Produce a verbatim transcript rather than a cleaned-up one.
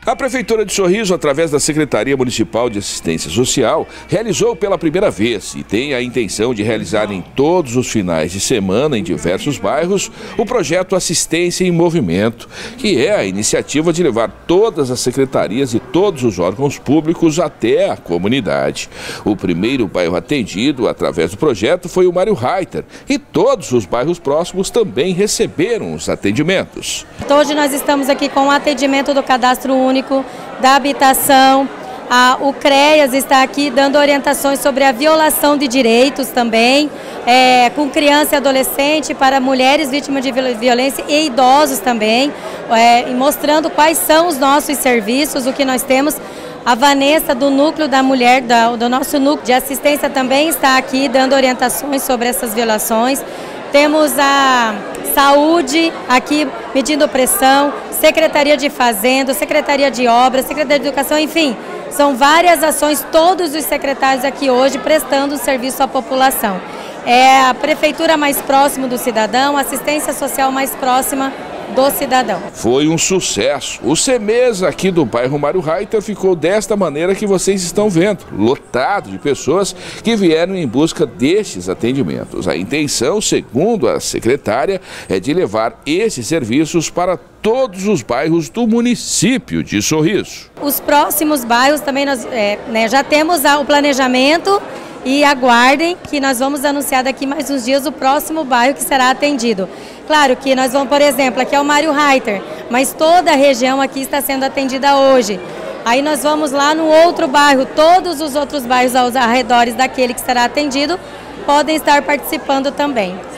A Prefeitura de Sorriso, através da Secretaria Municipal de Assistência Social, realizou pela primeira vez e tem a intenção de realizar em todos os finais de semana em diversos bairros o projeto Assistência em Movimento, que é a iniciativa de levar todas as secretarias e todos os órgãos públicos até a comunidade. O primeiro bairro atendido através do projeto foi o Mário Reiter e todos os bairros próximos também receberam os atendimentos. Hoje nós estamos aqui com o atendimento do Cadastro Único da habitação. A, o CREAS está aqui dando orientações sobre a violação de direitos também, é, com criança e adolescente, para mulheres vítimas de violência e idosos também, é, e mostrando quais são os nossos serviços, o que nós temos. A Vanessa, do Núcleo da Mulher, da, do nosso Núcleo de Assistência, também está aqui dando orientações sobre essas violações. Temos a Saúde aqui medindo pressão, Secretaria de Fazenda, Secretaria de Obras, Secretaria de Educação, enfim, são várias ações, todos os secretários aqui hoje prestando serviço à população. É a prefeitura mais próxima do cidadão, a assistência social mais próxima do cidadão. Foi um sucesso. O CEMES aqui do bairro Mário Reiter ficou desta maneira que vocês estão vendo, lotado de pessoas que vieram em busca destes atendimentos. A intenção, segundo a secretária, é de levar esses serviços para todos os bairros do município de Sorriso. Os próximos bairros também nós é, né, já temos o planejamento. E aguardem que nós vamos anunciar daqui mais uns dias o próximo bairro que será atendido. Claro que nós vamos, por exemplo, aqui é o Mário Reiter, mas toda a região aqui está sendo atendida hoje. Aí nós vamos lá no outro bairro, todos os outros bairros aos arredores daquele que será atendido podem estar participando também.